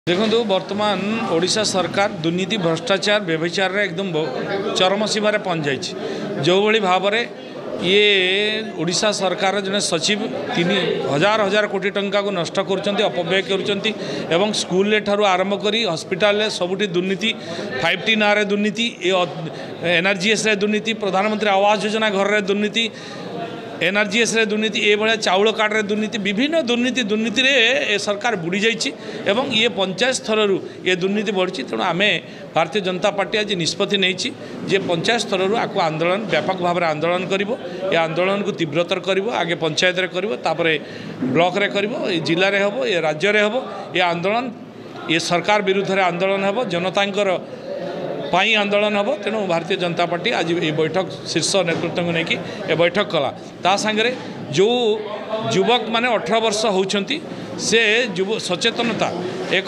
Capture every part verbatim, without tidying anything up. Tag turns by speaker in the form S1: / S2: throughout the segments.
S1: देखो बर्तमान ओडिशा सरकार दुर्नीति भ्रष्टाचार व्यभिचार एकदम चरम सीमार पहुँच जाइए। जो भली भाव में ये ओडिशा सरकार जने सचिव तीन हजार हजार कोटी टंका को नष्ट कर अपव्यय कर स्कूल ठारू आरंभ करी हॉस्पिटल सबुठी दुर्नीति फाइव टी ना दुर्नीति एनआरजीएस दुर्नीति प्रधानमंत्री आवास योजना घर में दुर्नीति एनआरजीएस रे दुर्नीति ये भाया चाउल कार्ड रे दुर्नीति विभिन्न दुर्नीति दुर्नीति रे ए सरकार बुड़ी जाइए एवं ये पंचायत स्तर ये दुर्नीति बढ़ी। तेणु आम भारतीय जनता पार्टी आज निष्पत्ति नहीं जे पंचायत स्तर आपको आंदोलन व्यापक भाव में आंदोलन करिवो ये आंदोलन को तीव्रतर करिवो आगे पंचायत रे करिवो तापरे ब्लॉक रे करिवो ये जिले रे हबो ये राज्य रे हबो ये आंदोलन ये सरकार विरुद्ध रे आंदोलन हबो जनतांकर पाई आंदोलन हम। तेणु भारतीय जनता पार्टी आज ये बैठक शीर्ष नेतृत्व को लेकिन ये बैठक कला ता सांगरे जो युवक माने अठारह वर्ष होउछंती से युव सचेतनता एक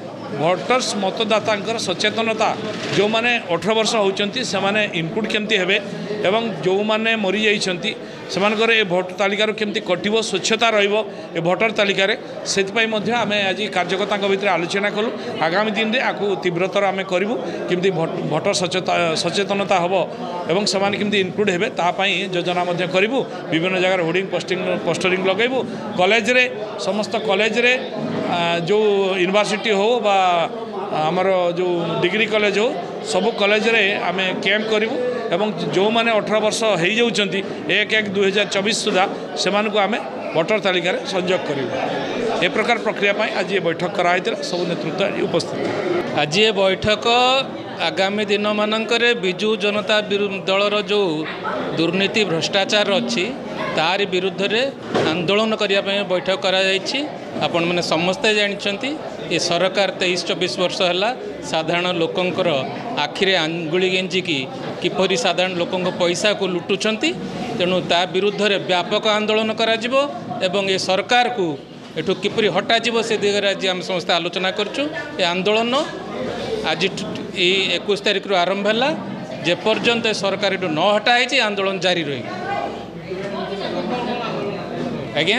S1: भोटर्स मतदाता सचेतनता जो माने अठारह वर्ष होउछंती से माने इनपुट केमती हेबे एवं जो माने मरी जाइछंती सेमानकर ए भोट तालिकार केमती कटिबो स्वच्छता रहिबो ए भोटर तालिकार सेतिपई मध्ये आमे आज कार्यकर्ता भितर आलोचना कलु आगामी दिन रे आकु तीव्रतर आमे करिवु केमती भोटर सचेतनता हबो एवं सेमान केमती इनक्लूड हेबे ता पई योजना मध्ये करिवु विभिन्न जगह होर्डिंग पोस्टिंग पोस्टरिंग लगेबु कॉलेज रे समस्त कॉलेज रे जो यूनिवर्सिटी हो बा आमर जो डिग्री कॉलेज हो सब कॉलेज रे आमे कैंप करिवु एवं जो माने अठारह वर्ष हो जाउछंती एक एक दुई हजार चौबीस सुधा से आम भोटर तालिकार संयोग करूँ। ए प्रकार प्रक्रिया पाई आज ये बैठक कराई सब नेतृत्व उपस्थित।
S2: आज ये बैठक आगामी दिन मानकरे बिजु जनता दलर जो दुर्नीति भ्रष्टाचार अच्छी तार विरुद्ध रे आंदोलन करने बैठक करा आपण मैंने समस्ते जानते ये सरकार तेईस चौबीस वर्ष है साधारण लोकंकर आखिरे आंगुली गेंजिकी किपरि साधारण लोकंक पैसा को लुटुचंती। तेणु ता विरुद्ध रे व्यापक आंदोलन करा जिवो एवं ये सरकार को एठू किपरि हटा जिवो से दिगरे आज हम समस्त आलोचना करचु। ये आंदोलन आज इक्कीस तारीख रु आरंभ है जेपर्यंत सरकार एठू न हटाई आंदोलन जारी रही। आज्ञा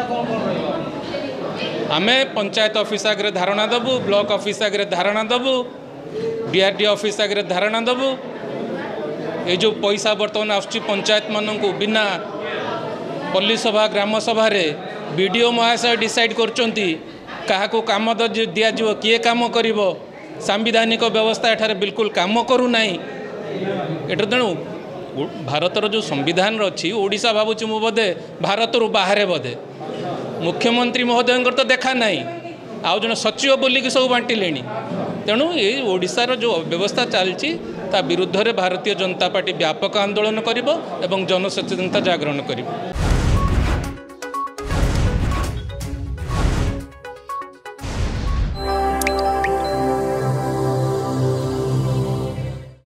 S2: आमे पंचायत ऑफिस आगे धारणा दबु ब्लॉक ऑफिस आगे धारणा दबु डीआरडी ऑफिस आगे धारणा दबु ये जो पैसा बर्तमान आसुची पंचायत मानक बिना पल्ली सभा ग्राम सभा बीडीओ महाशय डिसाइड करचंती काहाको काम दिज्व किए काम करिवो सांविधानिक व्यवस्था एठारे बिल्कुल काम करू नाही। एटा तेणु भारतर जो संविधान अच्छी ओडिशा भावुची मु बोधे भारत रु बाहर बोधे मुख्यमंत्री महोदय तो देखा नहीं आउ जन सचिव बोलिकी सब बांटिले। तेणु ये ओडिशार जो व्यवस्था चलती ता विरुद्ध रे भारतीय जनता पार्टी व्यापक आंदोलन करिवो एवं जनसचेतनता जागरण करिवो।